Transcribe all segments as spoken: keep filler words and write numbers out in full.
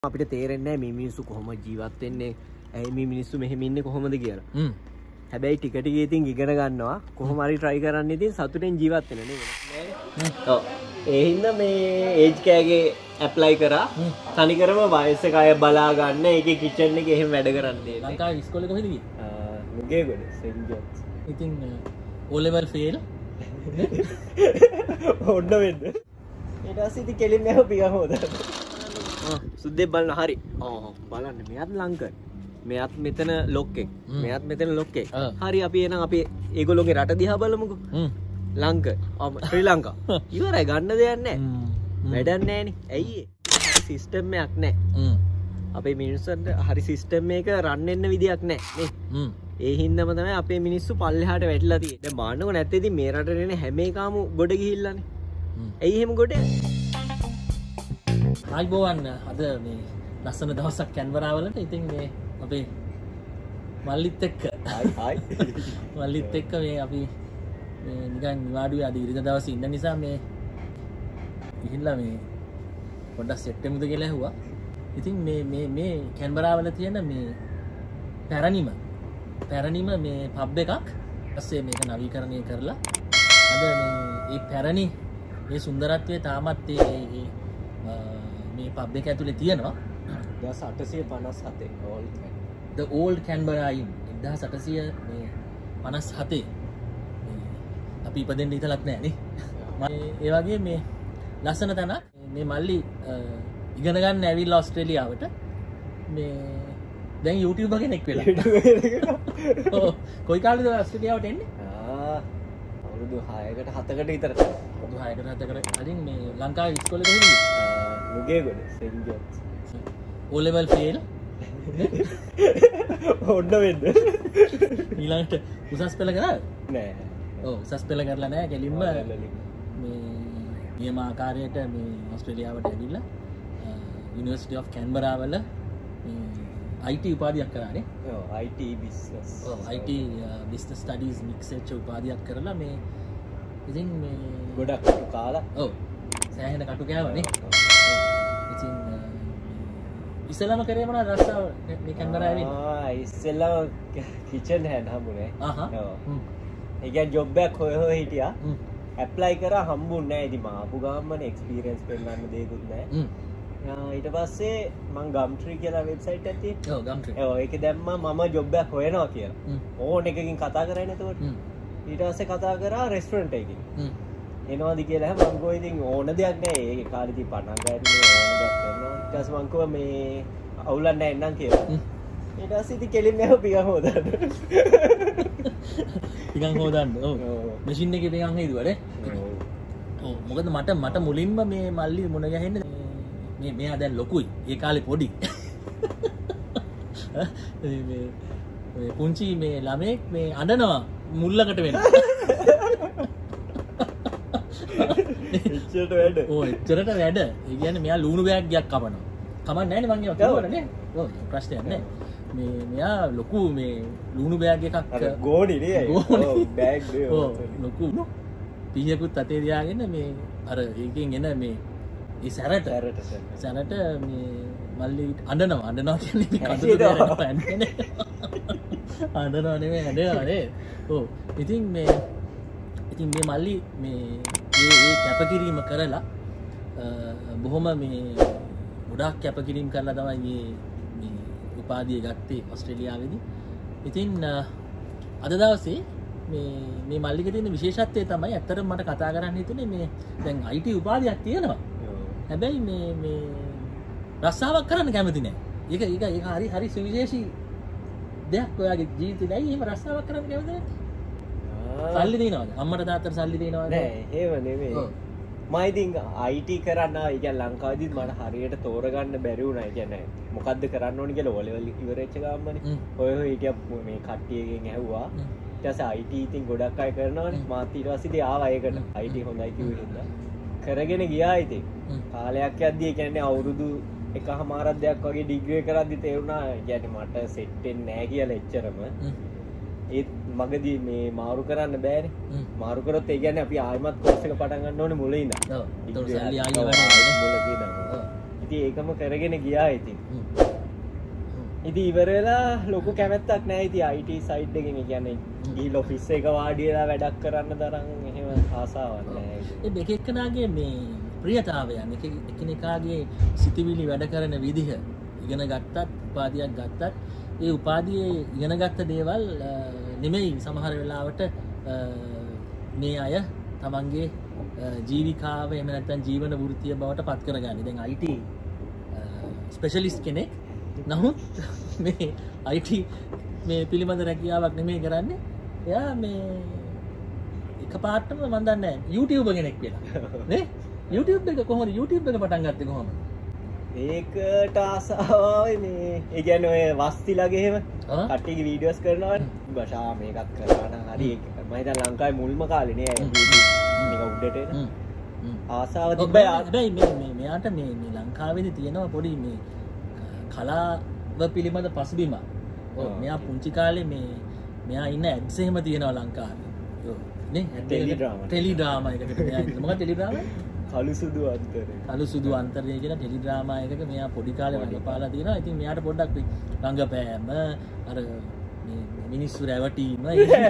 අපිට තේරෙන්නේ මේ මිනිස්සු කොහොමද ජීවත් වෙන්නේ ඇයි මේ මිනිස්සු මෙහෙම ඉන්නේ කොහොමද කියලා. හ්ම්. හැබැයි ටික ටික ඉතින් ඉගෙන ගන්නවා කොහොම හරි try කරන්න ඉතින් සතුටෙන් ජීවත් වෙන්න නේද? ඔව්. ඒ හින්දා මේ ඒජ් කෑගේ apply කරා. තනිකරම වයස කය බලා ගන්න ඒකේ kitchen එකේ එහෙම වැඩ කරන්නේ. ලංකාවේ ඉස්කෝලේ කොහෙද ගියේ? ආ නුගේගොඩ සෙන්ට් ජෝන්ස්. ඉතින් O level fail. ඔන්න වෙන්න. ඊට පස්සේ ඉතින් කෙලින් නැව පියා හොදා. සුද්දෙක් බලන්න හරි. ඔව් බලන්න මෙයාත් ලංකන්. මෙයාත් මෙතන ලොක්කෙක්. මෙයාත් මෙතන ලොක්කෙක්. හරි අපි එහෙනම් අපි ඒගොල්ලෝගේ රට දිහා බලමුකෝ. හ්ම්. ලංක. ශ්‍රී ලංකා. ඉවරයි ගන්න දෙයක් නැහැ. වැඩක් නැහනේ. ඇයි ඒ? සිස්ටම් එකක් නැහැ. හ්ම්. අපේ මිනිස්සුන්ට හරි සිස්ටම් එක රන් වෙන්න විදියක් නැහැ නේ. හ්ම්. ඒ හින්දාම තමයි අපේ මිනිස්සු පල්ලෙහාට වැටිලා තියෙන්නේ. දැන් බාන්නකො නැත්තේ ඉතින් මේ රටේ නේ හැම එකම ගොඩ ගිහිල්ලානේ. ඇයි එහෙම ගොඩ යන්නේ? ආයිබෝවන් අද මේ ලස්සන දවසක් කැන්බරාවලට ඉතින් මේ අපේ මල්ලිත් එක්ක මල්ලිත් එක්ක මේ අපි මේ නිකන් නිවාඩුවේ අද ඉරිදා දවසේ ඉන්න නිසා මේ ගිහිල්ලා මේ පොඩ්ඩක් සෙට් වෙමුද කියලා ඇහුවා. ඉතින් මේ මේ මේ කැන්බරාවල තියෙන මේ පැරණිම පැරණිම මේ පබ් එකක් ඊපස්සේ මේක නවීකරණය කරලා අද මේ මේ පැරණි මේ සුන්දරත්වයේ තාමත් ඒ මේ පබ් එක ඇතුලේ තියෙනවා දහස් අටසිය පනස් හතේ old the old Canberra inn දහස් අටසිය පනස් හතේ අපි ඉපදෙන්න ඉතලක් නැහැ නේ. ඒ වගේ මේ ලස්සන තැනක් මේ මල්ලි ඉගෙන ගන්න ඇවිල්ලා ඕස්ට්‍රේලියාවට මේ දැන් YouTuber කෙනෙක් වෙලා. ඔව් කොයි කාලෙද ඕස්ට්‍රේලියාවට එන්නේ? ආ අවුරුදු හයකට හතකට විතර. අවුරුදු හයකට හතකට කලින් මේ ලංකාවේ ඉස්කෝලේ කොහෙද ගියේ? Nugegoda saint John's. O level fail. ඔන්න වෙන්න. ඊළඟට උසස් පෙළ කරා? නෑ. ඔව් උසස් පෙළ කරලා නෑ කෙලින්ම මේ නියම ආකාරයට මේ ඕස්ට්‍රේලියාවට ඇවිල්ලා University of Canberra වල I T උපාධියක් කරානේ. ඔව් I T business. ඔව් I T business studies mix වෙච්ච උපාධියක් කරලා මේ ඉතින් මේ ගොඩක් කටු කාලා. ඔව් සෑහෙන කටු කෑවනේ. ඉතින් ඉස්සෙල්ලාම කරේ මොනවද රස්සාව මේ කැන්බරා ඇවිල්ලා? ආ ඉස්සෙල්ලාම කිචන් හෑන්ඩ් හම්බුනේ. අහහ. ඔව්. ඒ කියන්නේ ජොබ් එකක් හොය හොය හිටියා. ඇප්ලයි කරා හම්බුන්නේ නැහැ. ඉතින් මම ආපු ගාමනේ එක්ස්පීරියන්ස් පෙන්නන්න දෙයක්වත් නැහැ. ඊට පස්සේ මං ගම්ට්‍රී කියලා වෙබ්සයිට් එකක් තියෙනවා. ඔව් ගම්ට්‍රී. ඔව් ඒකේ දැම්මා මම ජොබ් එකක් හොයනවා කියලා. ඕන එකකින් කතා කරන්නේ නැතකොට. ඊට පස්සේ කතා කරා රෙස්ටොරන්ට් එකකින්. එනවාද කියලා මං ගෝ ඉතින් ඕන දෙයක් නැහැ. ඒකේ කාලේ ඉතින් පටන් ගන්න ඕන දෙයක් කරනවා. ඊට පස්සේ මං කිව්වා මේ අවුලක් නැහැ එන්නම් කියලා. ඊට පස්සේ ඉතින් කෙලින් නැව පියන් හොදන්න. පියන් හොදන්න. ඔව්. මැෂින් එකේ පියන් හේදුවා නේ. ඔව්. මොකද මට මට මුලින්ම මේ මල්ලි මුණ ගැහෙන්නේ මේ මෙයා දැන් ලොකුයි. ඒ කාලේ පොඩි. මේ මේ පුංචි මේ ළමෙක් මේ අඬනවා මුල්ලකට වෙන. එච්චරට වැඩ. ඔව් එච්චරට වැඩ. ඒ කියන්නේ මෙයා ලුණු බෑග් ගයක් කපනවා. කමක් නැහැ නේ මං ඒවා කිව්වනේ. ඔව් ප්‍රශ්නයක් නැහැ. මේ මෙයා ලොකු මේ ලුණු බෑග් එකක් අර ගෝණි නේ. ඔව් බෑග් නේ. ඔව් ලොකු පීයකුත් අතේ තියාගෙන මේ අර එකකින් එන මේ ඒ සැරට සැරට මේ මල්ලි අඬනවා අඬනවා කියන්නේ මේ කඳුළු දෙරට පැන්නේ අඬනවා නෙමෙයි ඇඬනවා නේ. ඔව් ඉතින් මේ ඉතින් මේ මල්ලි මේ මේ මේ කැපකිරීම කරලා බොහොම මේ ගොඩාක් කැපකිරීම කරලා තමයි මේ මේ උපාධිය ගත්තේ ඕස්ට්‍රේලියාවේදී. ඉතින් අද දවසේ මේ මේ මල්ලිගේ තියෙන විශේෂත්වය තමයි ඇත්තටම මට කතා කරන්න හිතුනේ මේ දැන් I T උපාධියක් තියෙනවා. හැබැයි මේ මේ රස්සාවක් කරන්න කැමති නෑ. ඒක ඒක ඒක හරි හරි සුවිශේෂී දෙයක් ඔයාගේ ජීවිතේ. ඇයි එහෙම රස්සාවක් කරන්න කැමති නැත්තේ? සල්ලි දෙනවද? අම්මට තාත්තට සල්ලි දෙනවද? නෑ, ඒව නෙමෙයි. මම ඉතින් I T කරන්න ආවා. ඒ කියන්නේ ලංකාවේදීත් මට හරියට තෝරගන්න බැරි වුණා. ඒ කියන්නේ මොකද්ද කරන්න ඕනේ කියලා ඔලෙවල් ඉවරෙච්ච ගාමනේ. ඔය ඔය හිටියා මේ කට්ටියගෙන් ඇහුවා. ඊට පස්සේ I T ඉතින් ගොඩක් අය කරනවානේ. මාත් ඊට පස්සේ ඉතින් ආවා ඒකට. I T හොඳයි කිව්වෙ හින්දා. කරගෙන ගියා ඉතින්. කාලයක් යද්දී කියන්නේ අවුරුදු එකහමාරක් දෙයක් වගේ ඩිග්‍රී කරද්දි තේරුණා කියන්නේ මට සෙට් වෙන්නේ නැහැ කියලා එච්චරම. ඒත් මගදී මේ මාරු කරන්න බෑනේ. මාරු කරොත් ඒ කියන්නේ අපි ආයෙමත් කෝස් එක පටන් ගන්න ඕනේ මුලින් ඉඳන්. ඔව්. ඒක සල්ලි ආයෙ වැඩි. මුලදී ඉඳන්. ඉතින් ඒකම කරගෙන ගියා ඉතින්. ඉතින් ඉවර වෙලා ලොකු කැමැත්තක් නැහැ ඉතින් I T සයිඩ් එකෙන්. ඒ කියන්නේ ගිහින් ඔෆිස් එක වාඩි වෙලා වැඩක් කරන්න තරම් එහෙම ආසාවක් නැහැ. ඒ දෙක එක්කනාගේ මේ ප්‍රියතාවයන් එක එකිනෙකාගේ සිතිවිලි වැඩ කරන විදිහ ඉගෙන ගත්තත් උපාධියක් ගත්තත් ඒ උපාධියේ ඉගෙන ගත්ත දේවල් නෙමෙයි සමහර වෙලාවට මේ අය තමන්ගේ ජීවිකාව එහෙම නැත්නම් ජීවන වෘත්තිය බවට පත් කරගන්නේ. දැන් I T ස්පෙෂලිස්ට් කෙනෙක් නමුත් මේ I T මේ පිළිබඳ රැකියාවක් නෙමෙයි කරන්නේ. එයා මේ එකපාරටම මම දන්නේ නැහැ YouTube කෙනෙක් වෙලා නේ YouTube එක කොහොමද YouTube එක පටන් ගත්තේ කොහොමද? ඒකට ආසාවයි මේ ඒ කියන්නේ ඔය වස්තිලගේ එහෙම කට්ටියගේ වීඩියෝස් කරනවනේ. බෂා මේකක් කරා නම් හරි ඒක මම හිතන ලංකාවේ මුල්ම කාලේ නේ මේක උඩට එන ආසාව තිබ්බයි. හැබැයි මේ මේ මෙයාට මේ මේ ලංකාවේදී තියෙනවා පොඩි මේ කලාව පිළිබඳ පසුබිමක්. ඔව් මෙයා පුංචි කාලේ මේ මෙයා ඉන්න ඇඩ්ස් එහෙම තියෙනවා ලංකාවේ. ඔව් නේ ටෙලි ඩ්‍රාමා ටෙලි ඩ්‍රාමා එකකට මෙයා ඉන්න. මොකක්ද ටෙලි ඩ්‍රාමා? කළු සුදු අන්තරේ. කළු සුදු අන්තරේ කියන ටෙලි ඩ්‍රාමා එකක මෙයා පොඩි කාලේ රඟපාලා තියෙනවා. ඉතින් මෙයාට පොඩ්ඩක් රංගපෑම අර මේ මිනිස්සු රැවටීම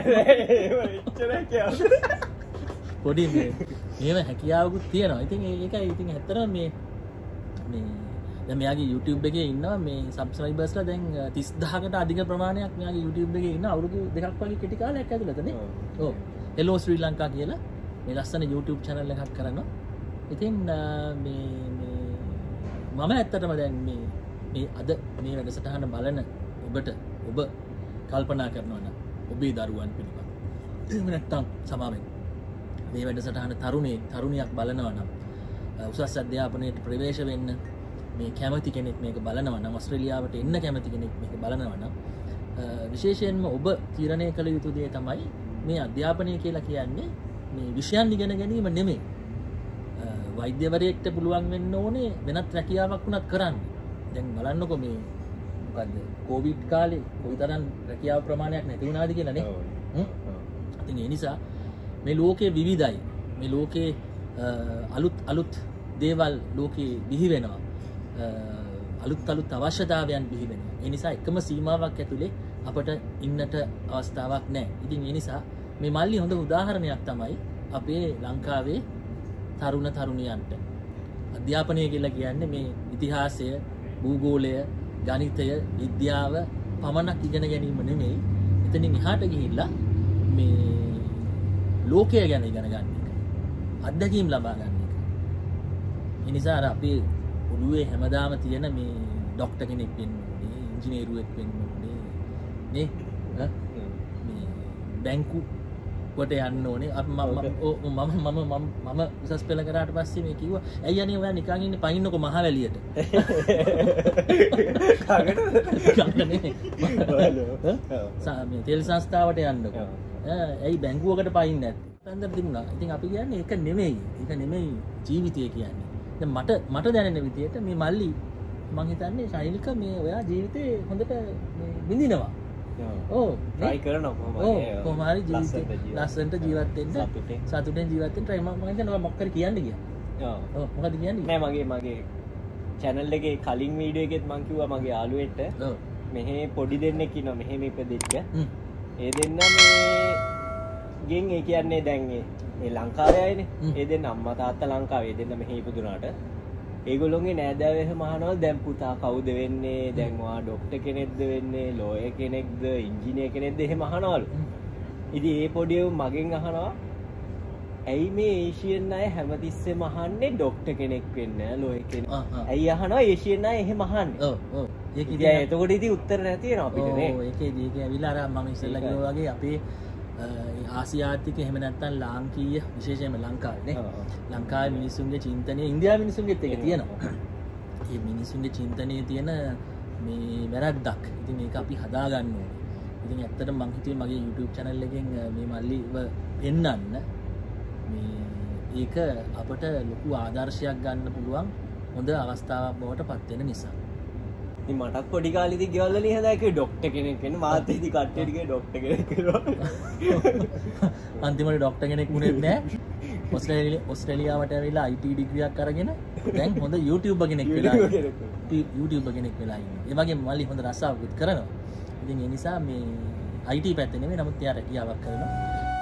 එච්චරයි කියන්නේ. පොඩි මේ මේව හැකියාවකුත් තියෙනවා. ඉතින් ඒකයි ඉතින් ඇත්තටම මේ මේ දැන් මෙයාගේ YouTube එකේ ඉන්නවා මේ සබ්ස්ක්‍රයිබර්ස්ලා දැන් තිස් දහසකට අධික ප්‍රමාණයක් මෙයාගේ YouTube එකේ ඉන්න අවුරුදු දෙකක් වගේ කෙටි කාලයක් ඇතුළත නේ. ඔව්. Hello Sri Lanka කියලා මේ ලස්සන YouTube channel එකක් කරනවා. ඉතින් මේ මේ මම ඇත්තටම දැන් මේ මේ අද මේ වැඩසටහන බලන ඔබට ඔබ කල්පනා කරනවා නම් ඔබේ දරුවන් පිළිබඳව එහෙම නැත්නම් සමාවෙන් මේ වැඩසටහන තරුණේ තරුණියක් බලනවා නම් උසස් අධ්‍යාපනයට ප්‍රවේශ වෙන්න මේ කැමති කෙනෙක් මේක බලනවා නම් ඕස්ට්‍රේලියාවට එන්න කැමති කෙනෙක් මේක බලනවා නම් විශේෂයෙන්ම ඔබ තීරණය කළ යුතු දේ තමයි මේ අධ්‍යාපනය කියලා කියන්නේ මේ විෂයන් ඉගෙන ගැනීම නෙමෙයි. වෛද්‍යවරයෙක්ට පුළුවන් වෙන්න ඕනේ වෙනත් රැකියාවක් වුණත් කරන්න. දැන් බලන්නකො මේ මොකද්ද කොවිඩ් කාලේ කොයිතරම් රැකියාව ප්‍රමාණයක් නැති වුණාද කියලා නේ. හ්ම්. ඉතින් ඒ නිසා මේ ලෝකයේ විවිධයි. මේ ලෝකයේ අලුත් අලුත් දේවල් ලෝකේ බිහි වෙනවා. අලුත් අලුත් අවශ්‍යතාවයන් බිහි වෙනවා. ඒ නිසා එකම සීමාවක් ඇතුලේ අපට ඉන්නට අවස්ථාවක් නැහැ. ඉතින් ඒ නිසා මේ මල්ලි හොඳ උදාහරණයක් තමයි අපේ ලංකාවේ තරුණ තරුණියන්ට. අධ්‍යාපනය කියලා කියන්නේ මේ ඉතිහාසය, භූගෝලය, ගණිතය, විද්‍යාව පමණක් ඉගෙන ගැනීම නෙමෙයි. එතනින් එහාට ගිහිල්ලා මේ ලෝකය ගැන ඉගෙන ගන්න එක. අත්දැකීම් ලබා ගන්න එක. ඒ නිසා අර අපේ ඔළුවේ හැමදාම තියෙන මේ ડોක්ටර් කෙනෙක් වෙන්න ඕනේ, ඉංජිනේරුවෙක් වෙන්න ඕනේ නේ? මේ බැංකු කොට යන්න ඕනේ. අප මම මම මම මම උසස් පෙළ කරාට පස්සේ මේ කිව්වා ඇයි අනේ ඔයා නිකන් ඉන්නේ පයින්නකො මහවැලියට. කාගෙනද? මේ තෙල් සංස්ථාවට යන්නකො. ඇයි බැංකුවකට පයින්නේ නැත්තේ? අතන්දර තිබුණා. ඉතින් අපි කියන්නේ ඒක නෙමෙයි. ඒක නෙමෙයි ජීවිතය කියන්නේ. දැන් මට මට දැනෙන විදිහට මේ මල්ලි මං හිතන්නේ ශෛලික මේ ඔයා ජීවිතේ හොඳට මේ විඳිනවා. ඔව් try කරනවා කොහොමද? ඔව් කොහොම හරි ජීවිතේ ලස්සනට ජීවත් වෙන්න සතුටෙන් ජීවත් වෙන්න try මම හිතන්නේ ඔයා මොකක් හරි කියන්න ගියා. ඔව් මොකද කියන්නේ? නෑ මගේ මගේ channel එකේ කලින් වීඩියෝ එකෙත් මං කිව්වා මගේ යාළුවෙක්ට ඔව් මෙහෙ පොඩි දෙන්නෙක් ඉන්නවා මෙහෙම ඉපදෙච්ච. ඒ දෙන්න මේ ගෙන් ඒ කියන්නේ දැන් මේ ලංකාවේ අයනේ. ඒ දෙන්න අම්මා තාත්තා ලංකාවේ. ඒ දෙන්න මෙහෙ ඉපදුනාට ඒගොල්ලෝගේ නෑදෑයෝ එහෙම අහනවා දැන් පුතා කවුද වෙන්නේ? දැන් ඔයා ડોක්ටර් කෙනෙක්ද වෙන්නේ? ලෝයර් කෙනෙක්ද? ඉංජිනේර් කෙනෙක්ද? එහෙම අහනවලු. ඉතින් ඒ පොඩි උන් මගෙන් අහනවා ඇයි මේ ඒෂියන් අය හැමතිස්සෙම අහන්නේ ડોක්ටර් කෙනෙක් වෙන්න, ලෝයර් කෙනෙක්. ඇයි අහනවා ඒෂියන් අය එහෙම අහන්නේ? ඔව් ඔව්. ඒක ඉතින් එතකොට ඉතින් උත්තර නැති වෙනවා අපිට නේ. ඔව් ඒකේදී ඒක ඇවිල්ලා අර මම ඉස්සෙල්ලා කිව්වා වගේ අපේ ආසියාතික එහෙම නැත්නම් ලාංකීය විශේෂයෙන්ම ලංකාවේ නේ ලංකාවේ මිනිස්සුන්ගේ චින්තනය ඉන්දියාවේ මිනිස්සුන්ගේත් ඒක තියෙනවා. මේ මිනිස්සුන්ගේ චින්තනයේ තියෙන මේ වැරද්දක්. ඉතින් මේක අපි හදා ගන්න ඕනේ. ඉතින් ඇත්තටම මම හිතුවේ මගේ YouTube channel එකෙන් මේ මල්ලිව පෙන්නන්න මේ ඒක අපට ලොකු ආදර්ශයක් ගන්න පුළුවන් හොඳ අවස්ථාවක් බවට පත් වෙන නිසා. ඉතින් මටත් පොඩි කාලේ ඉතින් ගෙවල් වලින් හදා කිව්වේ ડોක්ටර් කෙනෙක් වෙන්න මාත් ඉතින් කට්ටියට කිව්වේ ડોක්ටර් කෙනෙක් කියලා. අන්තිමට ડોක්ටර් කෙනෙක් වුණේ නැහැ. ඕස්ට්‍රේලියාව ඕස්ට්‍රේලියාවට ඇවිල්ලා I T ඩිග්‍රියක් අරගෙන දැන් හොඳ YouTube කෙනෙක් වෙලා YouTube කෙනෙක් වෙලා ඉන්නවා. ඒ වගේම මල්ලි හොඳ රස්සාවකුත් කරනවා. ඉතින් ඒ නිසා මේ I T පැත්තේ නෙමෙයි නමුත් එයා රැකියාවක් කරනවා.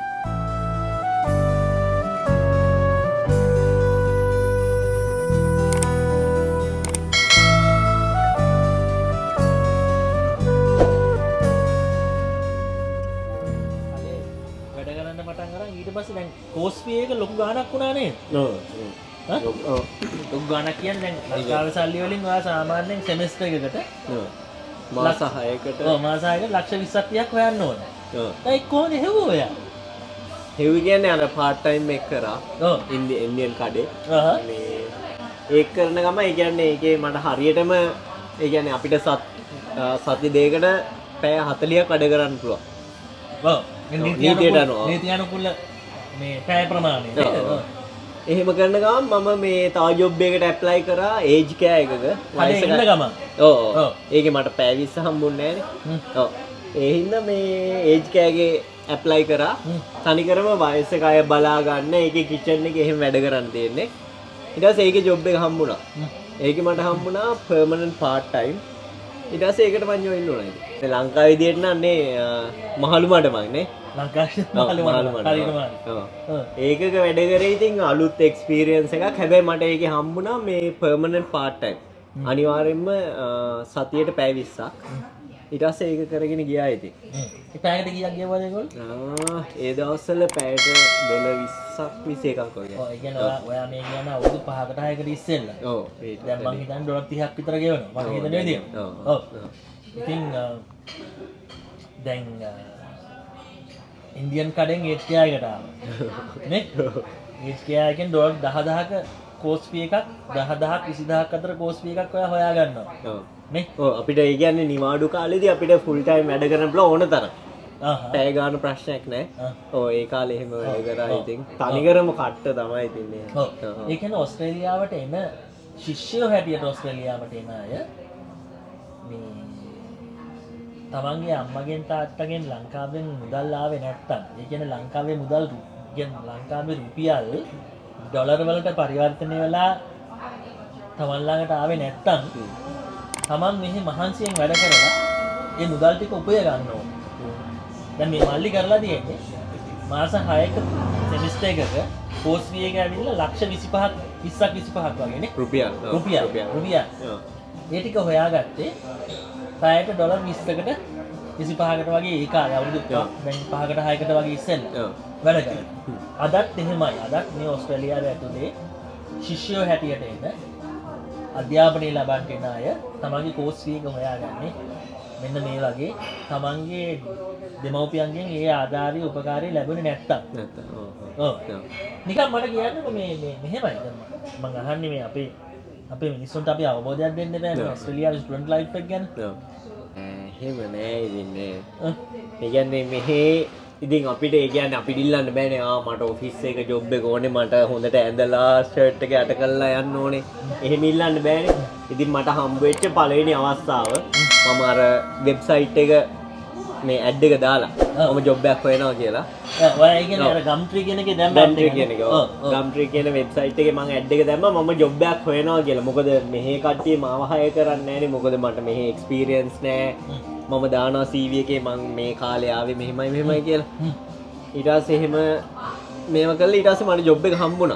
ඊට පස්සේ දැන් කෝස් ෆී එක ලොකු ගාණක් වුණා නේද? ඔව්. ඔව්. ලොකු ගාණක් කියන්නේ දැන් ලංකාවේ සල්ලි වලින් ඔයා සාමාන්‍යයෙන් සෙමෙස්ටර් එකකට ඔව්. මාස හයකට ඔව් මාස හයකට ලක්ෂ විස්සක් තිහක් හොයන්න ඕන. ඔව්. ඒක කොහොමද හෙව්වෝ ඔයා? හෙව්වි කියන්නේ අර පාර්ට් ටයිම් එක කරා. ඔව්. ඉන්දියන් කඩේ. අහහ. මේ ඒක කරන ගම ඒ කියන්නේ ඒකේ මට හරියටම ඒ කියන්නේ අපිට සත් සති දෙකකට පැය හතළිහක් වැඩ කරන්න පුළුවන්. ඔව්. නීතියට අනුව නීතිය අනුකූල මේ පැය ප්‍රමාණය. එහෙම කරන ගමන් මම මේ තව ජොබ් එකකට ඇප්ලයි කරා ඒජ් කෑ එකක. වයස ඉන්න ගමන්. ඔව්. ඒකේ මට පැය විස්ස හම්බුන්නේ නැහනේ. ඔව්. ඒ හින්දා මේ ඒජ් කෑගේ ඇප්ලයි කරා. තනිකරම වයසක අය බලා ගන්න ඒකේ කිචන් එකේ එහෙම වැඩ කරන්න තියෙන්නේ. ඊට පස්සේ ඒකේ ජොබ් එක හම්බුණා. ඒකේ මට හම්බුණා පර්මනන්ට් පාර්ට් ටයිම්. ඊට පස්සේ ඒකට මම ජොයින් වුණා ඉතින්. මේ ලංකාවේ විදියට නම් නේ මහලු මඩමක් නේ. ලංකාවේ මහලු මඩම. හරියටම. ඔව්. ඒකක වැඩ කරේ ඉතින් අලුත් එක්ස්පීරියන්ස් එකක්. හැබැයි මට ඒකේ හම්බුණා මේ පර්මනන්ට් පාර්ට් ටයිම්. අනිවාර්යෙන්ම සතියට පැය විස්සක්. ඊට පස්සේ ඒක කරගෙන ගියා ඉතින්. ඒ පැයකට කීයක් ගෙවුවද ඒගොල්ලෝ? ආ ඒ දවස්වල පැයට ඩොලර් විස්සක් විස්ස එකක් වගේ. ඔව් ඒ කියන්නේ ඔයා මේ කියන අවුරුදු පහකට හයකට ඉස්සෙල්ලා. ඔව්. දැන් මං හිතන්නේ ඩොලර් තිහක් විතර ගෙවනවා. මම හිතන්නේ විදියට. ඔව්. ඉතින් දැන් ඉන්දියන් කඩෙන් ඒට් කේ එකට ආවා. නේ? ඒට් කේ එකෙන් ඩොලර් දහ දහක කෝස් ෆී එකක් දහ දහක් විසි දහක් අතර කෝස් ෆී එකක් ඔයා හොයා ගන්නවා. ඔව්. නේ? ඔව් අපිට ඒ කියන්නේ නිවාඩු කාලේදී අපිට ෆුල් ටයිම් වැඩ කරන්න පුළුවන් ඕන තරම්. අහහ. පැය ගන්න ප්‍රශ්නයක් නැහැ. ඔව් ඒ කාලේ එහෙම වැඩ කරා ඉතින්. තනිකරම කට්ට තමයි ඉතින්නේ. ඔව්. ඒ කියන්නේ ඕස්ට්‍රේලියාවට එන ශිෂ්‍යයෝ හැටියට ඕස්ට්‍රේලියාවට එන අය මේ තමන්ගේ අම්මගෙන් තාත්තගෙන් ලංකාවෙන් මුදල් ආවේ නැත්තම් ඒ කියන්නේ ලංකාවේ මුදල් කියන්නේ ලංකාවේ රුපියල් ඩොලර් වලට පරිවර්තනය වෙලා තමන් ළඟට ආවේ නැත්තම් තමන් මෙහි මහන්සියෙන් වැඩ කරලා ඒ මුදල් ටික උපය ගන්න ඕන. දැන් මේ මල්ලි කරලා තියෙන්නේ මාස හයක සෙමිස්ටර් එකක කෝස් ෆී එක ඇවිල්ලා ලක්ෂ විසිපහක් විස්සක් විසිපහක් වගේ නේ රුපියල් රුපියල් රුපියල් ඒ ටික හොයාගත්තේ පැයට ඩොලර් විස්සකට විසිපහකට වගේ ඒ කාලේ අවුරුදු දැන් පහකට හයකට වගේ ඉස්සෙල්ලා වැඩ කරා. අදත් එහෙමයි. අදත් මේ ඕස්ට්‍රේලියාවේ ඇතුලේ ශිෂ්‍යයෝ හැටියට එන අධ්‍යාපනය ලබන්න එන අය තමන්ගේ කෝස් ෆී එක හොයාගන්නේ මෙන්න මේ වගේ තමන්ගේ දෙමව්පියන්ගෙන් ඒ ආධාරය උපකාරය ලැබුණේ නැත්තම්. නැත්තම්. ඔව්. නිකන් මට කියන්නකො මේ මේ මෙහෙමයි. මම අහන්නේ මේ අපේ අපේ මිනිස්සුන්ට අපි අවබෝධයක් දෙන්න බෑනේ ඕස්ට්‍රේලියාවේ ස්ටුඩන්ට් ලයිෆ් එක ගැන. ඔව්. එහෙම නෑ ඉතින් නේ. ඒ කියන්නේ මෙහි ඉතින් අපිට ඒ කියන්නේ අපිට ඉල්ලන්න බෑනේ ආ මට ඔෆිස් එක ජොබ් එක ඕනේ මට හොඳට ඇඳලා ෂර්ට් එක යට කරලා යන්න ඕනේ. එහෙම ඉල්ලන්න බෑනේ. ඉතින් මට හම්බ වෙච්ච පළවෙනි අවස්ථාව මම අර වෙබ්සයිට් එක මේ ඇඩ් එක දාලා මම ජොබ් එකක් හොයනවා කියලා. ඔය කියන්නේ අර ගම්ට්‍රී කියන එකේ දැම්මා ගම්ට්‍රී කියන එක. ඔව්. ගම්ට්‍රී කියන වෙබ්සයිට් එකේ මම ඇඩ් එක දැම්මා මම ජොබ් එකක් හොයනවා කියලා. මොකද මෙහි කට්ටිය මාව හය කරන්නේ නැහනේ. මොකද මට මෙහි එක්ස්පීරියන්ස් නැහැ. මම දානවා සී වී එකේ මං මේ කාලේ ආවේ මෙහෙමයි මෙහෙමයි කියලා. ඊට පස්සේ එහෙම මේව කළා ඊට පස්සේ මට ජොබ් එක හම්බුණා.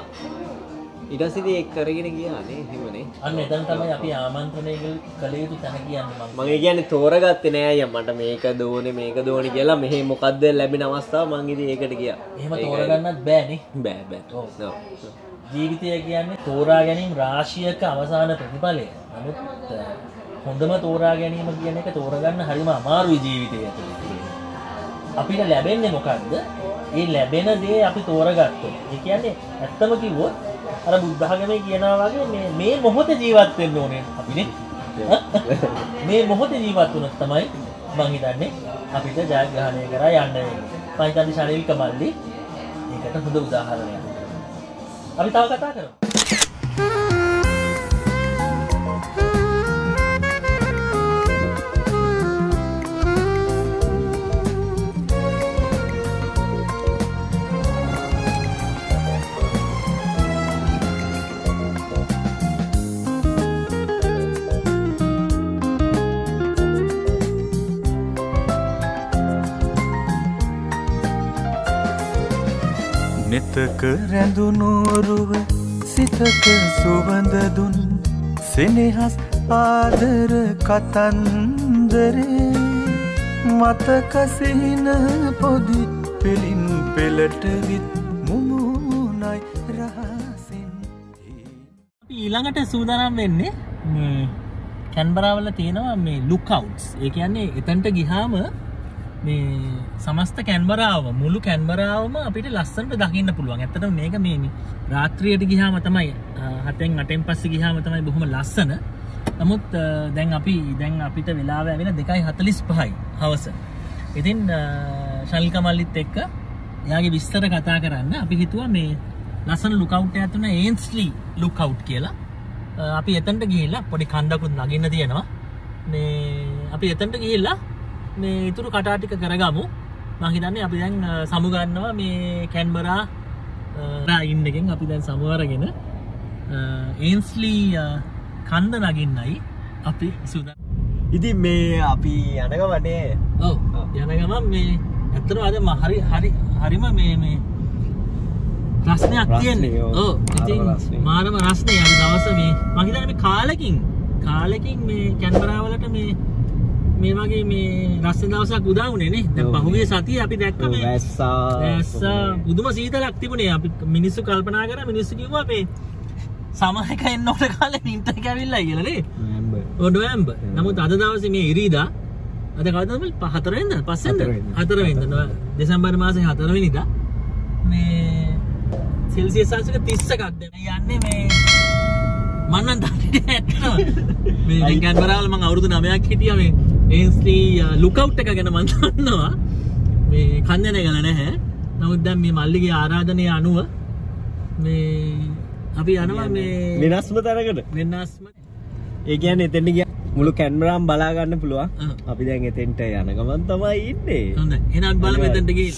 ඊට පස්සේ ඉතින් ඒක කරගෙන ගියා නේ එහෙමනේ. අන්න එතන තමයි අපි ආමන්ත්‍රණය කළ යුතු තැන කියන්නේ මම. මම කියන්නේ තෝරගත්තේ නෑ අයියා මට මේක දෝනේ මේක දෝනේ කියලා මෙහෙ මොකද්ද ලැබෙන අවස්ථාව මං ඉතින් ඒකට ගියා. එහෙම තෝරගන්නත් බෑනේ. බෑ බෑ. ඔව්. ජීවිතය කියන්නේ තෝරා ගැනීම රාශියක අවසාන ප්‍රතිඵලය. නමුත් හොඳම තෝරා ගැනීම කියන එක තෝරගන්න හරිම අමාරුයි ජීවිතය ඇතුලේ. අපිට ලැබෙන්නේ මොකද්ද? ඒ ලැබෙන දේ අපි තෝරගත්තොත්. ඒ කියන්නේ ඇත්තම කිව්වොත් අර බුද්ධ ධර්මයේ කියනවා වගේ මේ මේ මොහොතේ ජීවත් වෙන්න ඕනේ අපිනේ. මේ මොහොතේ ජීවත් වුණොත් තමයි මං හිතන්නේ අපිට ජයග්‍රහණය කරා යන්න වෙන්නේ. මම හිතන්නේ ශාරීරික මල්ලි ඒකට හොඳ උදාහරණයක්. අපි තව කතා කරමු. නෙතක රැඳුණු රුව සිතක සුවඳ දුන් සෙනෙහස් ආදර කතන්දරේ මතක සිහින පොදි පෙලින් පෙළට විත් මුමුණයි රහසින්. අපි ඊළඟට සූදානම් වෙන්නේ මේ කැන්බරා වල තියෙනවා මේ ලුක්අවුට්ස්. ඒ කියන්නේ එතනට ගියාම මේ සමස්ත කැන්බරාව මුළු කැන්බරාවම අපිට ලස්සනට දකින්න පුළුවන්. ඇත්තටම මේක මේ රාත්‍රියට ගියාම තමයි හතෙන් අටෙන් පස්සේ ගියාම තමයි බොහොම ලස්සන. නමුත් දැන් අපි දැන් අපිට වෙලාව ඇවිල්ලා දෙකයි හතළිස් පහයි හවස. ඉතින් ශනිල්ක මල්ලිත් එක්ක එයාගේ විස්තර කතා කරන්න අපි හිතුවා මේ ලස්සන ලුක්අවුට් එකක් තුන ඒන්ස්ලි ලුක්අවුට් කියලා. අපි එතනට ගිහිල්ලා පොඩි කන්දකුත් නගින්න තියෙනවා. මේ අපි එතනට ගිහිල්ලා මේ ඊතුරු කටා ටික කරගමු. මම හිතන්නේ අපි දැන් සමු ගන්නවා මේ කැන්බරා ඉන්න එකෙන් අපි දැන් සමු අරගෙන ඒන්ස්ලි කන්ද නගින්නයි අපි සූදානම්. ඉතින් මේ අපි යන ගමනේ ඔව් යන ගමන් මේ ඇත්තටම අද හරි හරි හරිම මේ මේ රස්නයක් තියෙන්නේ. ඔව් ඉතින් මාරම රස්නේ අද දවස මේ මම හිතන්නේ මේ කාලෙකින් කාලෙකින් මේ කැන්බරා වලට මේ මේ වගේ මේ රස්නේ දවසක් උදා වුණේ නේ. දැන් පහුගිය සතියේ අපි දැක්ක මේ වැස්සා වැස්සා බුදුම සීතලක් තිබුණේ. අපි මිනිස්සු කල්පනා කරා මිනිස්සු කිව්වා මේ සමහර එක එන්න ඕන කාලේ වින්ටර් එක ඇවිල්ලා කියලා නේ. නොවැම්බර්. ඔව් නොවැම්බර්. නමුත් අද දවසේ මේ ඉරිදා අද කවදාද මේ හතර වෙනිදා පස්සෙන්ද? හතර වෙනිදා. දෙසැම්බර් මාසේ හතර වෙනිදා මේ සෙල්සියස් අංශක තිස් එකක් දැන් යන්නේ මේ මම නම් දන්නේ නැහැ. මේ දැන් කැන්බරා වල මම අවුරුදු නවයක් හිටියා මේ ඒන්ස්ලි ලුක්අවුට් එක ගැන මම දන්නවා. මේ කන්දේ ගල නැහැ. නමුත් දැන් මේ මල්ලිගේ ආරාධනය අනුව මේ අපි යනවා මේ වෙනස්ම තැනකට. වෙනස්ම. ඒ කියන්නේ එතෙන්ට ගියා මුළු කැන්බරාම බලා ගන්න පුළුවන්. අපි දැන් එතෙන්ට යන ගමන් තමයි ඉන්නේ. හොඳයි. එහෙනම් බලමු එතෙන්ට ගිහින්.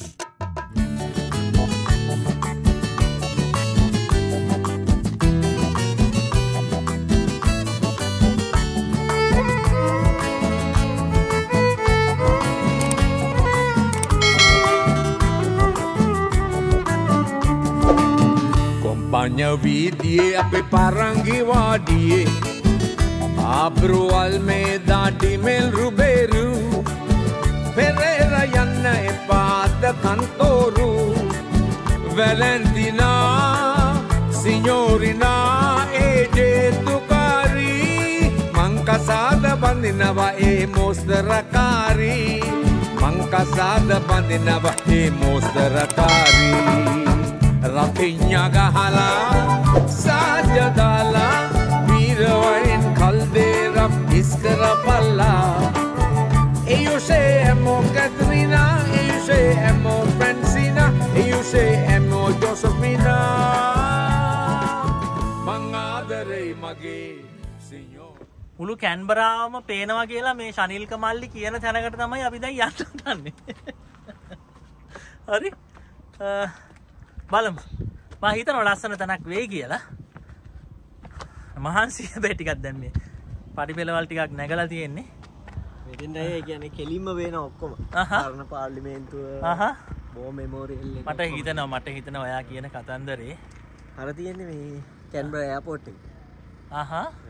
Banyak vidie ape parangi wadie Abru Almeida di Mel Ruberu Pereira yanna epada cantoru Valentina Signorina Eje Tukari Mankasada bandinava e mostrakari Mankasada bandinava e mostrakari Rafinya gahala sajadala Mirawain kaldera iskara palla You say emo Katrina You say emo Francina You say emo Josephina Mangadare mage signor මුළු කැන්බරාවම පේනවා කියලා මේ ශනිල්ක මල්ලි කියන තැනකට තමයි අපි දැන් යන්න හදන්නේ. හරි? බලමු. මම හිතනවා ලස්සන තැනක් වෙයි කියලා. මහන්සි හැබැයි ටිකක් දැන් මේ පරිපෙළවල් ටිකක් නැගලා තියෙන්නේ. මෙතෙන්ට ඒ කියන්නේ කෙලින්ම වෙන ඔක්කොම. පරණ පාර්ලිමේන්තුව. අහහ. බෝ මෙමෝරියල් එක. මට හිතෙනවා මට හිතෙනවා ඔයා කියන කතන්දරේ. අර තියෙන්නේ මේ කැන්බරා එයාපෝට් එක. අහහ.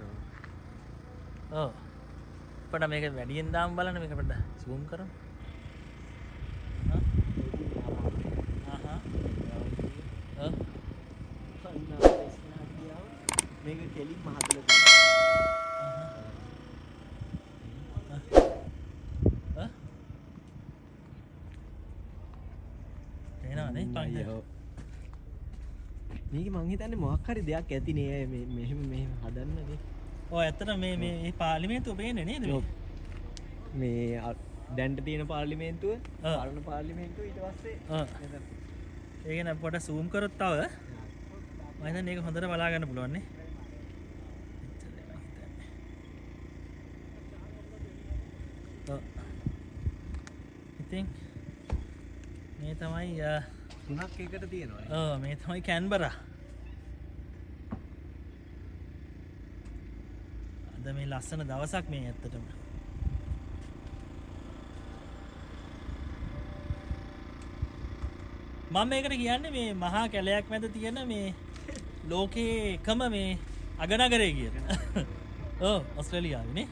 ඔව්. පොඩ්ඩක් මේක වැඩියෙන් දාන්න බලන්න මේක පොඩ්ඩක් zoom කරමු. මේක කෙලින්ම හදලා තියෙනවා. නේ පංග. මේක මං හිතන්නේ මොකක් හරි දෙයක් ඇති නේ මේ මෙහෙම මෙහෙම හදන්නනේ. ඔය ඇත්තට මේ මේ පාර්ලිමේන්තුව පේන්නේ නේද මේ? මේ දැන්ට තියෙන පාර්ලිමේන්තුව පරණ පාර්ලිමේන්තුව ඊට පස්සේ මෙතන. ඒක නේ පොඩ zoom කරොත් තව මම හිතන්නේ මේක හොඳට බලා ගන්න පුළුවන් නේ. ඉතින් මේ තමයි තුනක් එකට තියෙනවා. ඔව් මේ තමයි කැන්බරා. අද මේ ලස්සන දවසක් මේ ඇත්තටම. මම මේකට කියන්නේ මේ මහා කැලයක් මැද තියෙන මේ ලෝකයේ එකම මේ අගනගරය කියන. ඔව් ඔස්ට්‍රේලියාවේ නේ.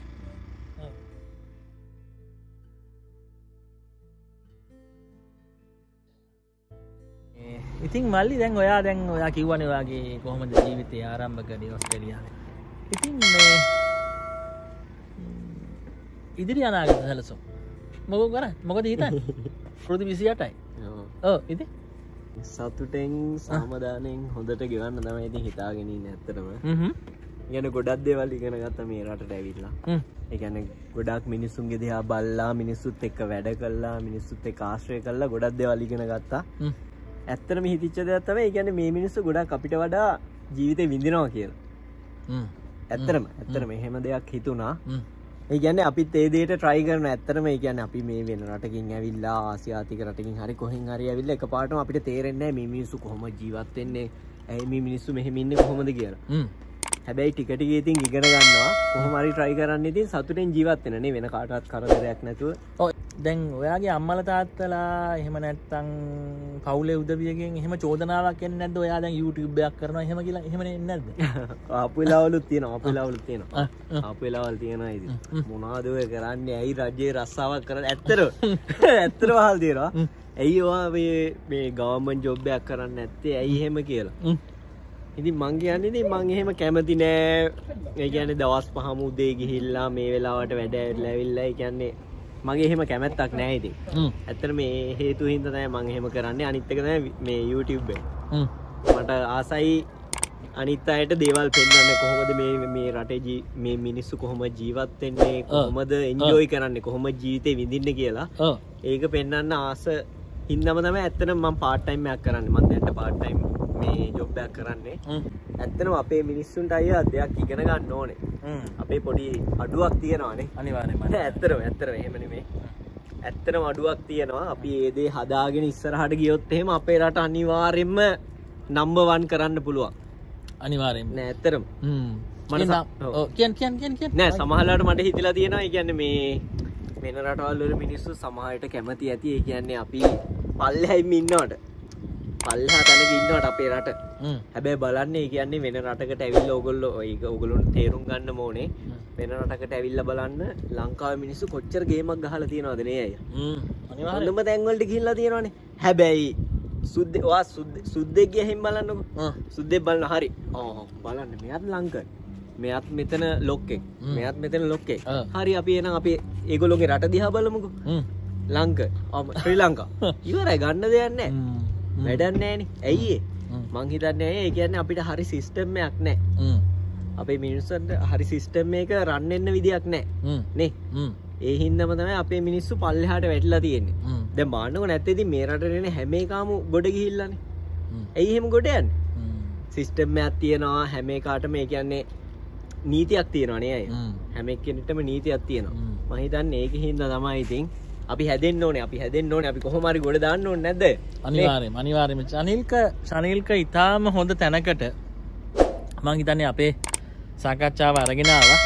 ඉතින් මල්ලි දැන් ඔයා දැන් ඔයා කිව්වනේ ඔයාගේ කොහොමද ජීවිතය ආරම්භ කළේ ඔස්ට්‍රේලියාවේ. ඉතින් මේ ඉදිරි අනාගත සැලසුම් මොකද කරන්නේ? මොකද හිතන්නේ? රුධි විසි අටයි. ඔව් ඉතින් සතුටෙන් සමාදානෙන් හොඳට ගෙවන්න තමයි ඉතින් හිතාගෙන ඉන්නේ ඇත්තටම. හ්ම්. يعني ගොඩක් දේවල් ඉගෙන ගත්තා මේ රටට ඇවිල්ලා. හ්ම්. ඒ කියන්නේ ගොඩක් මිනිස්සුන්ගේ දිහා බලලා මිනිස්සුත් එක්ක වැඩ කළා මිනිස්සුත් එක්ක ආශ්‍රය කළා ගොඩක් දේවල් ඉගෙන ගත්තා. හ්ම්. ඇත්තටම හිතිච්ච දෙයක් තමයි ඒ කියන්නේ මේ මිනිස්සු ගොඩක් අපිට වඩා ජීවිතේ විඳිනවා කියලා. හ්ම්. ඇත්තටම ඇත්තටම එහෙම දෙයක් හිතුණා. හ්ම්. ඒ කියන්නේ අපිත් ඒ දෙයට try කරන ඇත්තටම ඒ කියන්නේ අපි මේ වෙන රටකින් ඇවිල්ලා ආසියාතික රටකින් හරි කොහෙන් හරි ඇවිල්ලා එකපාරටම අපිට තේරෙන්නේ නැහැ මේ මිනිස්සු කොහොමද ජීවත් වෙන්නේ ඇයි මේ මිනිස්සු මෙහෙම ඉන්නේ කොහොමද කියලා. හ්ම්. හැබැයි ටික ටික ඉතින් ඉගෙන ගන්නවා කොහොම හරි try කරන්න ඉතින් සතුටෙන් ජීවත් වෙන්න නේ වෙන කාටවත් කරදරයක් නැතුව. ඔව් දැන් ඔයාගේ අම්මලා තාත්තලා එහෙම නැත්තම් පවුලේ උදවියගෙන් එහෙම චෝදනාවක් එන්නේ නැද්ද ඔයා දැන් YouTube එකක් කරනවා එහෙම කියලා එහෙම එන්නේ නැද්ද? ආපු වෙලාවලුත් තියෙනවා ආපු වෙලාවලුත් තියෙනවා. ආපු වෙලාවල් තියෙනවා ඉතින්. මොනවද ඔය කරන්නේ? ඇයි රජේ රස්සාවක් කරන්නේ? ඇත්තට ඇත්තට වහල් දෙනවා. ඇයි ඔයා මේ මේ ගවර්න්මන්ට් ජොබ් එකක් කරන්නේ නැත්තේ? ඇයි එහෙම කියලා. ඉතින් මං කියන්නේ ඉතින් මං එහෙම කැමති නෑ. ඒ කියන්නේ දවස් පහම උදේ ගිහිල්ලා මේ වෙලාවට වැඩ ඇවිල්ලා ඇවිල්ලා ඒ කියන්නේ මගේ එහෙම කැමැත්තක් නෑ ඉතින්. ඇත්තට මේ හේතු හින්දා තමයි මං එහෙම කරන්නේ. අනිත් එක තමයි මේ YouTube එක. මට ආසයි අනිත් අයට දේවල් පෙන්වන්න කොහොමද මේ මේ රටේ මේ මිනිස්සු කොහොමද ජීවත් වෙන්නේ කොහොමද එන්ජොයි කරන්නේ කොහොමද ජීවිතේ විඳින්නේ කියලා. ඒක පෙන්වන්න ආස හින්දාම තමයි ඇත්තටම මම පාර්ට් ටයිම් එකක් කරන්නේ. මම දැන් පාර්ට් ටයිම් මේ ජොබ් එකක් කරන්නේ. ඇත්තටම අපේ මිනිස්සුන්ට අයියා දෙයක් ඉගෙන ගන්න ඕනේ. අපේ පොඩි අඩුවක් තියෙනවානේ. අනිවාර්යයෙන්ම. ඇත්තටම ඇත්තටම එහෙම නෙමෙයි. ඇත්තටම අඩුවක් තියෙනවා. අපි ඒ දේ හදාගෙන ඉස්සරහට ගියොත් එහෙම අපේ රට අනිවාර්යයෙන්ම නම්බර් වන් කරන්න පුළුවන්. අනිවාර්යයෙන්ම. නෑ ඇත්තටම. හ්ම්. මට ඔව් කියන් කියන් කියන් කියන්. නෑ සමහරවිට මට හිතලා තියෙනවා. ඒ කියන්නේ මේ වෙන රටවල් වල මිනිස්සු සමහරවිට කැමති ඇති. ඒ කියන්නේ අපි පල්ලෙහිම ඉන්නවට. පල්ලෙහා තැනක ඉන්නවට අපේ රට. හැබැයි බලන්න ඒ කියන්නේ වෙන රටකට ඇවිල්ලා ඕගොල්ලෝ ඒක ඕගොල්ලොන්ට තේරුම් ගන්න ඕනේ. වෙන රටකට ඇවිල්ලා බලන්න ලංකාවේ මිනිස්සු කොච්චර ගේමක් ගහලා තියනවද නේ අය. හ්ම්. අනිවාර්යයෙන්ම. හොඳම තැන් වලට ගිහිල්ලා තියෙනවනේ. හැබැයි සුද්දේ ඔයා සුද්දෙක් ගිහින් බලන්නකෝ. සුද්දෙක් බලන හරි. ආ බලන්න මෙයාත් ලංකන්. මෙයාත් මෙතන ලොක්කෙක්. මෙයාත් මෙතන ලොක්කෙක්. හරි අපි එනං අපි ඒගොල්ලෝගේ රට දිහා බලමුකෝ. හ්ම්. ලංක. ශ්‍රී ලංකා. ඉවරයි ගන්න දෙයක් නැහැ. වැඩක් නැහැනේ. ඇයි ඒ? මං හිතන්නේ ඒ කියන්නේ අපිට හරි සිස්ටම් එකක් නැහැ. අපේ මිනිස්සුන්ට හරි සිස්ටම් එක රන් වෙන්න විදියක් නැහැ. නේ? ඒ හින්දාම තමයි අපේ මිනිස්සු පල්ලෙහාට වැටිලා තියෙන්නේ. දැන් මාන්නකො නැත්තේ ඉතින් මේ රටේ නේ හැම එකම ගොඩ ගිහිල්ලානේ. ඇයි එහෙම ගොඩ යන්නේ? සිස්ටම් එකක් තියෙනවා හැම එකකටම ඒ කියන්නේ නීතියක් තියෙනවා නේ අය. හැම එක්කෙනෙක්ටම නීතියක් තියෙනවා. මම හිතන්නේ ඒක හින්දා තමයි ඉතින් අපි හැදෙන්න ඕනේ අපි හැදෙන්න ඕනේ අපි කොහොම හරි ගොඩ දාන්න ඕනේ නැද්ද? අනිවාර්යයෙන්ම අනිවාර්යයෙන්ම ශනිල්ක ශනිල්ක ඊටාම හොඳ තැනකට මම හිතන්නේ අපේ සාකච්ඡාව අරගෙන ආවා.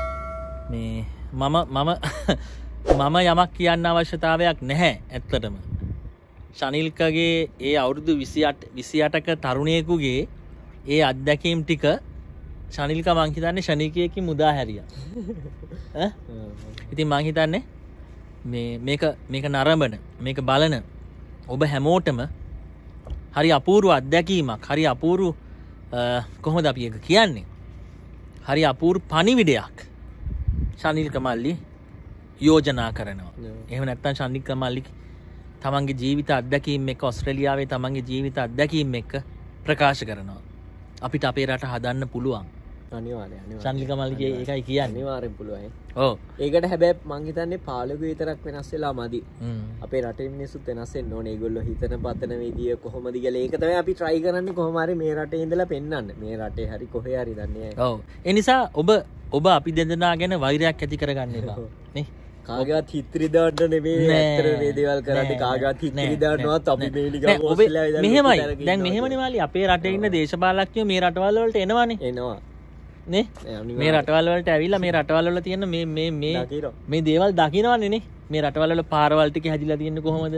මේ මම මම මම යමක් කියන්න අවශ්‍යතාවයක් නැහැ ඇත්තටම. ශනිල්කගේ ඒ අවුරුදු විසි අටක තරුණයෙකුගේ ඒ අත්දැකීම් ටික ශනිල්ක මං හිතන්නේ ශනිකයකින් මුදා හැරියා. ඈ ඉතින් මං හිතන්නේ මේ මේක මේක නරඹන මේක බලන ඔබ හැමෝටම හරි අපූර්ව අත්දැකීමක් හරි අපූර්ව කොහොමද අපි ඒක කියන්නේ හරි අපූර්ව පණිවිඩයක් ශනිල්ක මල්ලි යෝජනා කරනවා. එහෙම නැත්නම් ශනිල්ක මල්ලි තමන්ගේ ජීවිත අත්දැකීම් එක්ක ඕස්ට්‍රේලියාවේ තමන්ගේ ජීවිත අත්දැකීම් එක්ක ප්‍රකාශ කරනවා. අපිට අපේ රට හදන්න පුළුවන්. අනිවාර්යයෙන් ශනිල්ක මල්ලිගේ ඒකයි කියන්නේ. අනිවාර්යෙන් පුළුවන්. ඔව්. ඒකට හැබැයි මං හිතන්නේ පාලකයෝ විතරක් වෙනස් වෙලා මදි. අපේ රටේ මිනිස්සුත් වෙනස් වෙන්න ඕනේ. ඒගොල්ලෝ හිතන පතන විදිය කොහොමද කියලා ඒක තමයි අපි try කරන්නේ කොහොම හරි මේ රටේ ඉඳලා පෙන්වන්න. මේ රටේ හරි කොහේ හරි දන්නේ නැහැ. ඔව්. ඒ නිසා ඔබ ඔබ අපි දෙදෙනා ගැන වෛරයක් ඇති කරගන්න එපා. නේ? කාගවත් හිත්‍රි දාන්න නෙමෙයි ඇත්තට මේ දේවල් කරන්නේ කාගවත් හිත්‍රි දාන්නවත් අපි මේ නිකන් ඕස්ට්‍රේලියාවේ මෙහෙමයි. දැන් මෙහෙමනේ මාලි අපේ රටේ ඉන්න දේශපාලකයෝ මේ රටවල් වලට එනවනේ. එනවා. නේ? මේ රටවල් වලට ඇවිල්ලා මේ රටවල් වල තියෙන මේ මේ මේ මේ දේවල් දකින්නවන්නේ නේ. මේ රටවල් වල පාරවල් ටික හැදිලා තියෙන්නේ කොහොමද?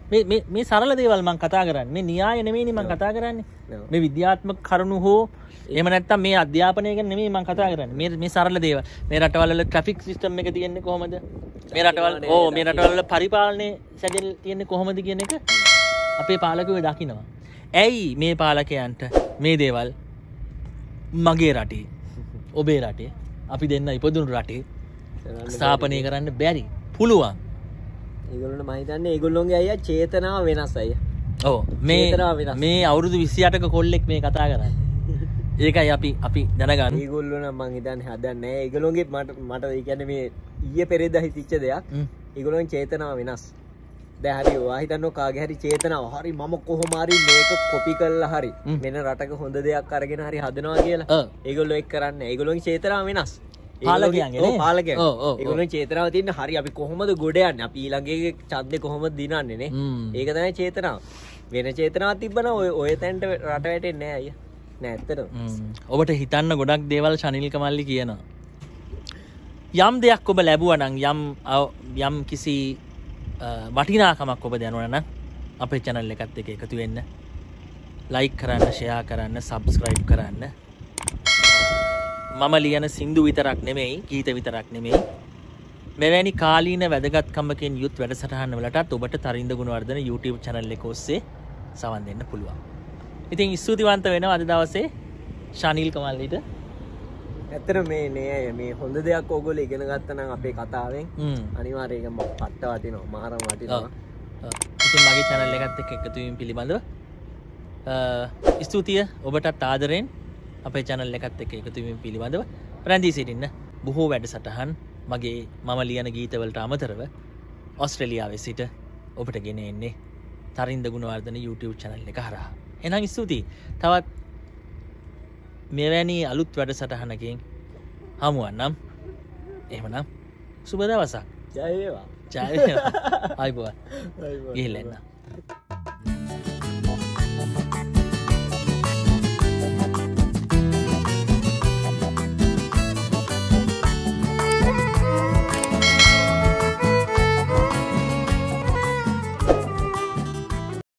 මේ මේ මේ සරල දේවල් මම කතා කරන්නේ. මේ න්‍යාය නෙමෙයිනේ මම කතා කරන්නේ. මේ විද්‍යාත්මක කරුණු හෝ එහෙම නැත්නම් මේ අධ්‍යාපනය ගැන නෙමෙයි මම කතා කරන්නේ. මේ මේ සරල දේවල්. මේ රටවල වල ට්‍රැෆික් සිස්ටම් එක තියෙන්නේ කොහොමද? මේ රටවල ඕ මේ රටවල වල පරිපාලනයේ සැදෙල් තියෙන්නේ කොහොමද කියන එක අපේ පාලකයෝ දකිනවා. ඇයි මේ පාලකයන්ට මේ දේවල් මගේ රටේ ඔබේ රටේ අපි දෙන්න ඉපදුණු රටේ ස්ථාපනය කරන්න බැරි? පුළුවන්. ඒගොල්ලොන්ට මම හිතන්නේ ඒගොල්ලොන්ගේ අයියා චේතනාව වෙනස් අයියා. ඔව් මේ මේ අවුරුදු විසි අටක කොල්ලෙක් මේ කතා කරන්නේ. ඒකයි අපි අපි දැනගන්න. ඒගොල්ලෝ නම් මං හිතන්නේ හදන්නේ නැහැ. ඒගොල්ලොන්ගේ මට මට ඒ කියන්නේ මේ ඊයේ පෙරේදා හිතිච්ච දෙයක්. ඒගොල්ලොන්ගේ චේතනාව වෙනස්. දැන් හරි ඔයා හිතන්නෝ කාගේ හරි චේතනාව හරි මම කොහොම හරි මේක කොපි කරලා හරි වෙන රටක හොඳ දෙයක් අරගෙන හරි හදනවා කියලා. ඒගොල්ලෝ ඒක කරන්නේ. ඒගොල්ලොන්ගේ චේතනාව වෙනස්. පාලකයන්ගේ නේ. පාලකයන්. ඒගොල්ලෝගේ චේතනාව තියෙන්නේ හරි අපි කොහොමද ගොඩ යන්නේ? අපි ඊළඟේ ඡන්දේ කොහොමද දිනන්නේ නේ? ඒක තමයි චේතනාව. වෙන චේතනාවක් තිබ්බනම් ඔය ඔය තැනට රට වැටෙන්නේ නැහැ අයියා. නෑ ඇත්තටම. ඔබට හිතන්න ගොඩක් දේවල් ශනිල් කමල්ලි කියනවා. යම් දෙයක් ඔබ ලැබුවා නම් යම් යම් කිසි වටිනාකමක් ඔබ දැනුණා නම් අපේ channel එකත් එක්ක එකතු වෙන්න. like කරන්න, share කරන්න, subscribe කරන්න. මම ලියන සින්දු විතරක් නෙමෙයි, ගීත විතරක් නෙමෙයි. මෙවැනි කාලීන වැදගත්කමකින් යුත් වැඩසටහන් වලටත් ඔබට තරින්ද ගුණවර්ධන YouTube channel එක ඔස්සේ සවන් දෙන්න පුළුවන්. ඉතින් ස්තුතිවන්ත වෙනවා අද දවසේ ශනිල් කමල්ලිට. ඇත්තට මේ නේ මේ හොඳ දෙයක් ඕගොල්ලෝ ඉගෙන ගත්තා නම් අපේ කතාවෙන් අනිවාර්යයෙන්ම පට්ට වටිනවා, මාරම වටිනවා. ඉතින් මගේ channel එකත් එක්ක එකතු වීම පිළිබඳව ස්තුතිය ඔබටත් ආදරෙන් අපේ channel එකත් එක්ක එකතු වීම පිළිබඳව රැඳී සිටින්න. බොහෝ වැඩසටහන් මගේ මම ලියන ගීතවලට අමතරව ඕස්ට්‍රේලියාවේ සිට ඔබට ගෙන එන්නේ තරින්ද ගුණවර්ධන YouTube channel එක හරහා. එහෙනම් ස්තුතියි. තවත් මෙවැනි අලුත් වැඩසටහනකින් හමුවන්නම්. එහෙමනම් සුබ දවසක්. ජය වේවා. ජය වේවා. ආයිබෝවන්. ආයිබෝවන්. ගිහිල්ලා එන්න.